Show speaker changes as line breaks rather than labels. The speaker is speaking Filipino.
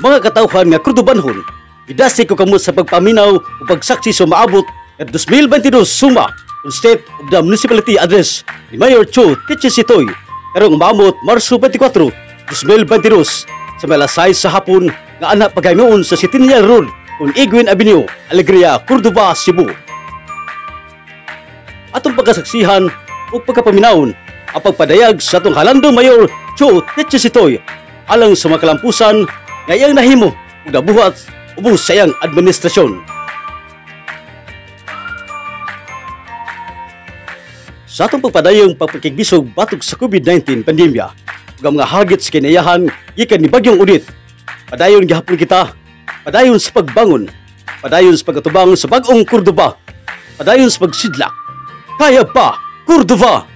Mga katauhan nga Cordobanhon, gidasi ko kamo sa pagpaminaw o pagsaksi sa maabot at 2022 suma on State of the Municipality Address ni Mayor Cho Tichesitoy karong maamot Marso 24, 2022 sa Malasay sa hapon nga anak pagaymoon sa Centennial Road kung Iguin Avenue, Alegria, Córdoba, Cebu. Atong pagkasaksihan o pagkapaminawon ang pagpadayag sa atong Halando Mayor Cho Tichesitoy alang sa mga kalampusan nga iyang nahimo ug nabuhat ubos sa iyang administrasyon. Sa atong pagpadayong pagpakigbisog batok sa COVID-19 pandemya ug ang mga hagit sa kinayahan gikan ni Bagyong Odette, padayon gihapon kita, padayon sa pagbangon, padayon sa pagkatubang sa bag-ong Córdoba, padayon sa pagsidlak. Kaya pa, Córdoba!